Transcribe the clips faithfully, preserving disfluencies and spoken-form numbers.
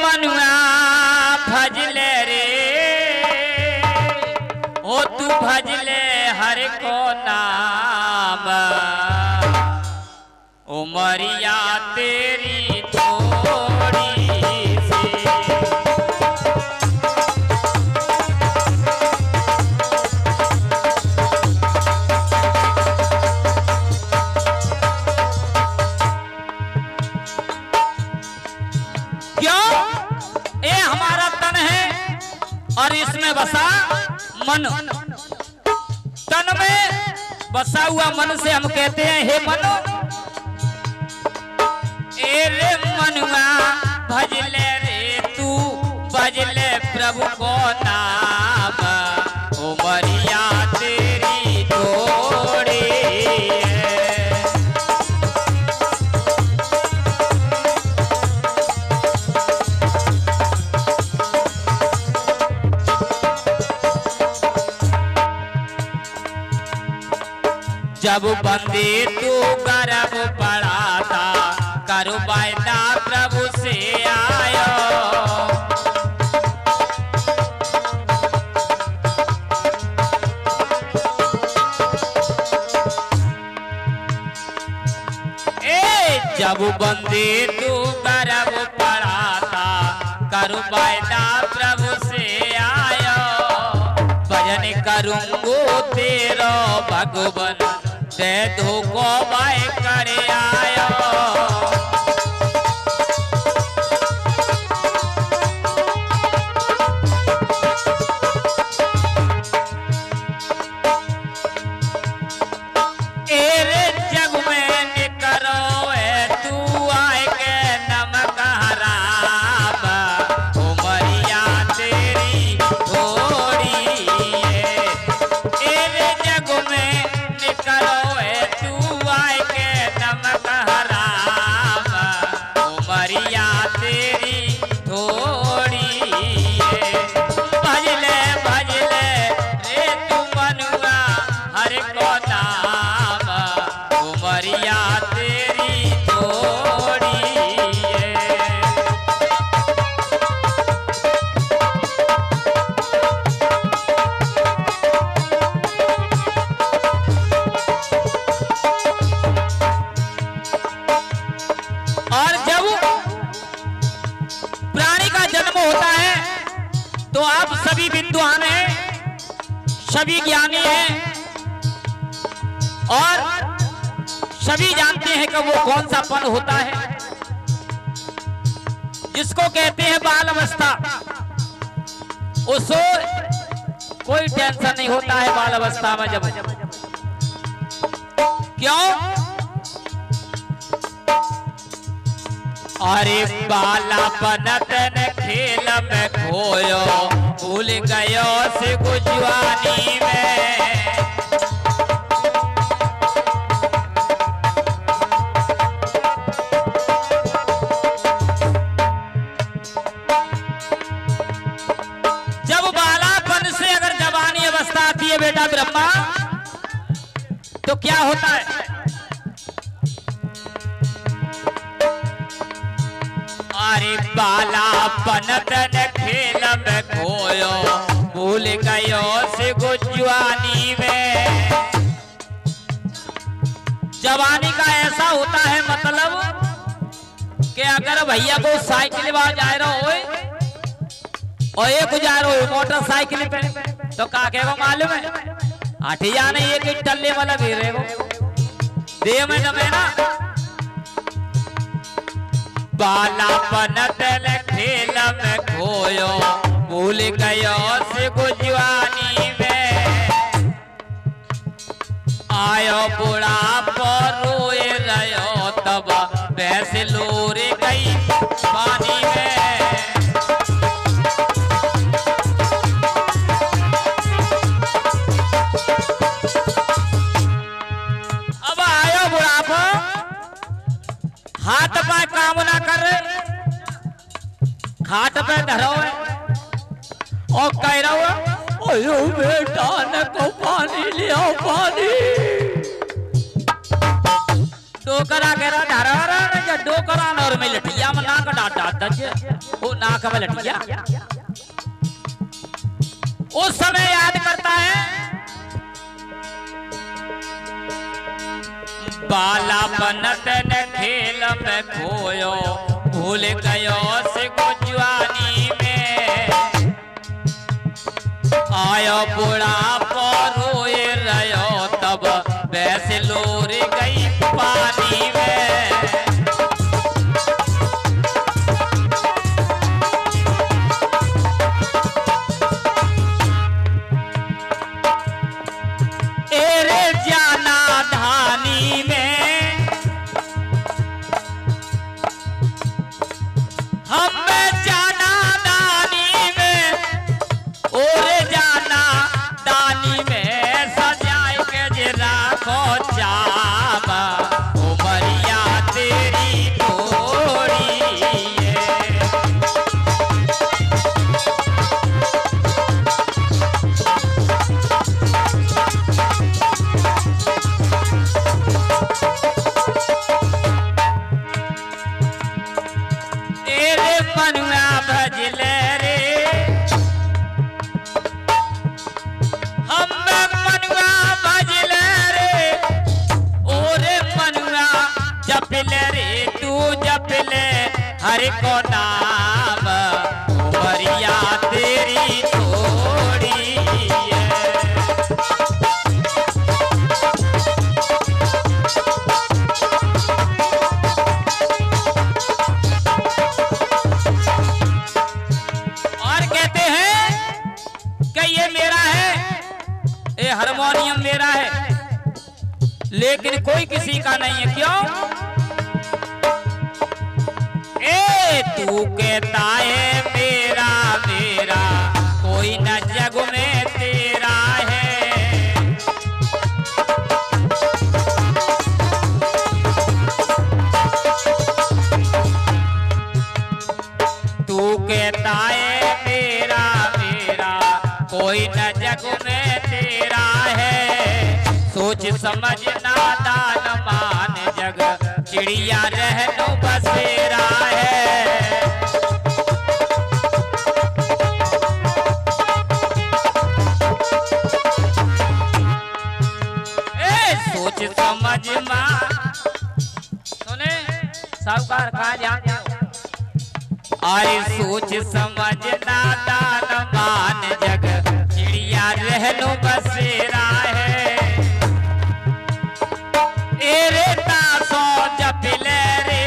मनुआ भजले रे ओ तू भजले हर को नाम उमरिया तेरी थोड़ी सी। क्यों? ये हमारा तन है और इसमें बसा मन। तन में बसा हुआ मन से हम कहते हैं हे मनो ए रे मनुआ भजले रे तू भजले प्रभु को नाम उमरिया तेरी थोड़ी है। जब बंदे तू गर्भ पड़ा था करो वायदा प्रभु से आयो। ए जब बंदे तू गर्भ पड़ा था करो वायदा प्रभु से आयो। भजन करूंगो तेरो भगवान ते धोखो बाय करे आयो। एरे जग में निकरो है तू आए के नमक हराम उमरिया तेरी थोड़ी है। एरे जग में निकरो उमरिया तेरी थोड़ी है। भजले भजले रे तू मनुआ हर को नाम उमरिया तेरी थोड़ी है। और जब प्राणी का जन्म होता है तो आप सभी विद्वान हैं, सभी ज्ञानी हैं और सभी जानते हैं कि वो कौन सा पन होता है जिसको कहते हैं बाल अवस्था। उसको कोई टेंशन नहीं होता है बाल अवस्था में। जब क्यों? अरे बाला बनतन खेल में खोयो भूल गयो से गुजवानी में। जब बालापन से अगर जवानी अवस्था आती है बेटा ब्रह्मा तो क्या होता है? अरे बाला बनतन खेल में खोयो भूल गयो से गुजवानी में। जवानी का ऐसा होता है मतलब कि अगर भैया को साइकिल वहां जा रहा हो और एक जा रहा हो मोटरसाइकिल पे तो काके को मालूम है हटिया नहीं एक टल्ले वाला घेरे को दे में जमे ना। बाला बनतन खेल में खोयो भूल गयो से गुजवानी में। आयो बुढ़ा पर रोए रहो तब भैंस लोरे गई पानी में। अब आयो बुढ़ापा हाथ पे काम ना कर खाट पे धरो है और कह रहा है ओयो बेटा ने को पानी लिया पानी। डोकरा केरा धरारा न डोकरा न और में लठिया में नाक डाटा दज वो नाक में लठिया। उस समय याद करता है बाला बनत न खेल में खोयो भूल गयो से को जवानी में आयो बुढ़ा रोए रहो तब वैसे लोर गई पानी में। एरे जाना धानी में हम जाना दानी में ओरे जाना दानी में सजाए के जे राखो चाम उमरिया तेरी थोड़ी तेरे मनुआ भजले रे हम मनुआ भजले रे ओरे मनुआ जपले रे तू जपले हरि को नाम उमरिया तेरी थोड़ी है। हारमोनियम मेरा है लेकिन कोई किसी का नहीं है। क्यों? ए तू कहता है मेरा मेरा कोई न जग में तेरा है। तू कहता है मेरा मेरा कोई न जग में तेरा है। सोच समझ नादान मान जग चिड़िया रहनो बसेरा है। ए सोच समझ मान सुने साहूकार कहा जाते हो आए सोच समझ नादान मान जग चिड़िया रहनो बसेरा है। एरे तासो जपले रे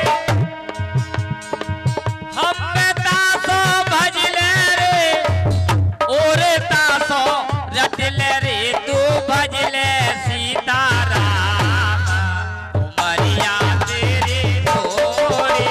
हम तासो भजले रे ओरे तासो रटले रे तू भजले सीताराम उमरिया तेरी थोड़ी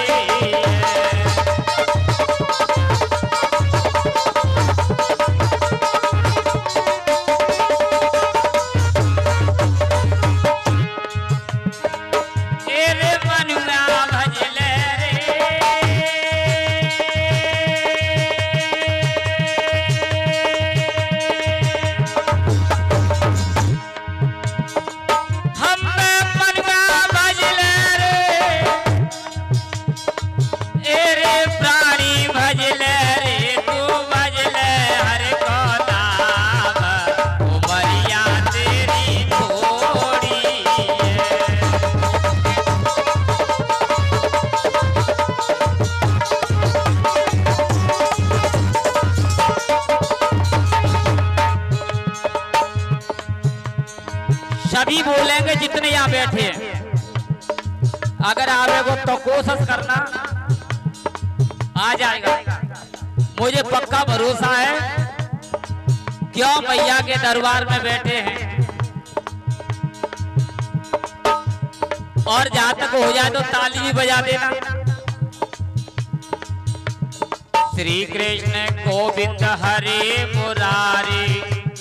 सभी बोलेंगे जितने यहाँ बैठे हैं। अगर आवेगो तो कोशिश करना आ जाएगा। मुझे पक्का भरोसा है क्यों मैया के दरबार में बैठे हैं। और जहां तक हो जाए तो ताली भी बजा देना। श्री कृष्ण गोविंद हरे मुरारी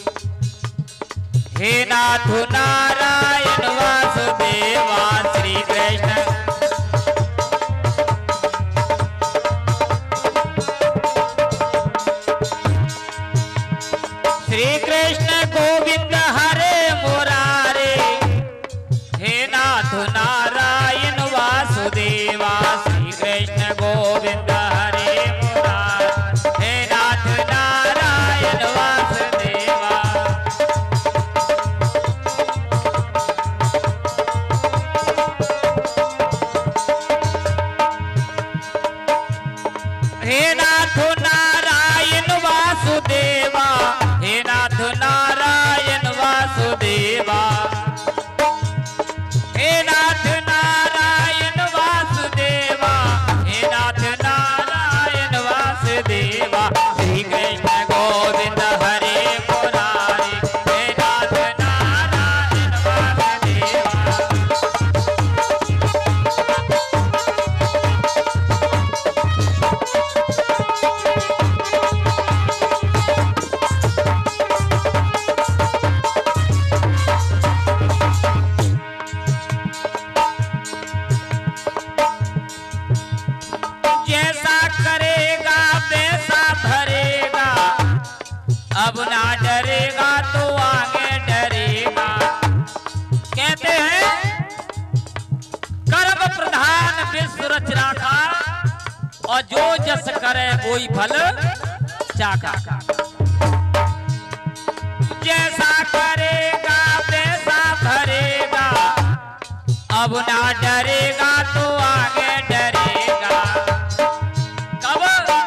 हे नाथ नारायण वासुदेवा। श्री कृष्ण श्री कृष्ण गोविंद हरे मुरारे हे नाथ नारायण हे नाथ नारायण वासुदेवा, हे नाथ नारायण वासुदेवा, हे नाथ नारायण वासुदेवा, हे नाथ नारायण वासुदेवा। श्री कृष्ण गोविंद हरे मुरारी, हे नाथ नारायण वासुदेवा। जैसा करेगा वैसा भरेगा, अब ना डरेगा तो आगे डरेगा। कहते हैं कर्म प्रधान विश्व रचना का, और जो जस करे वही फल चाका। जैसा करेगा वैसा भरेगा, अब ना डरेगा तो आगे डरेगा। कब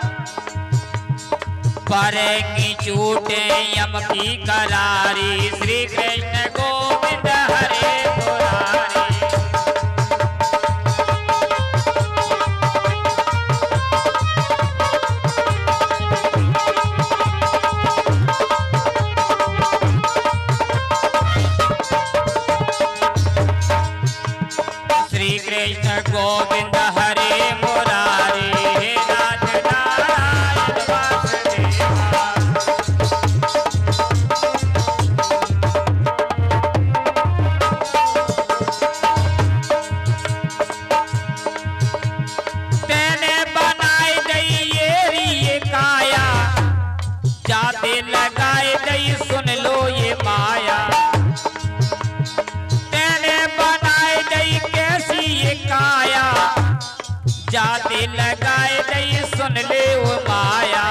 पड़ेंगी चूटे यम की करारी, श्री कृष्ण गोविंद हरे मुरारी। श्री कृष्ण गोविंद हरे मुरारी, हे नाथ नारायण वासुदेवा। तेने बनाए दई ये री ये काया, जाते लगाए दई सुन लो ये माया। तेने बनाए दई कैसी ये काया, जाते लगाए दई सुन ले वो माया।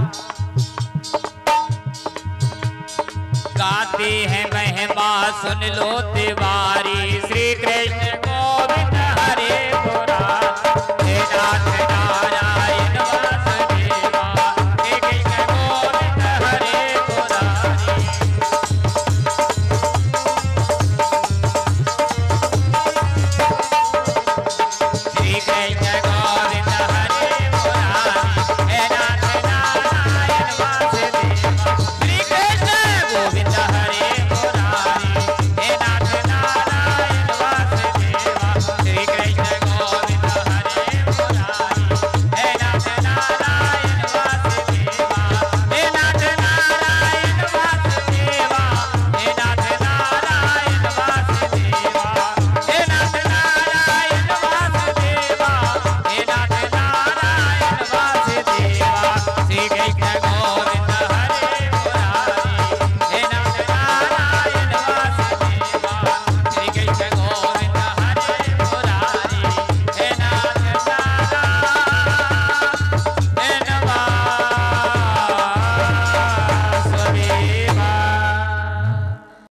गाते हैं महिमा सुन लो तिवारी, श्री कृष्ण गोविंद हरे मुरारी, हे नाथ नारायण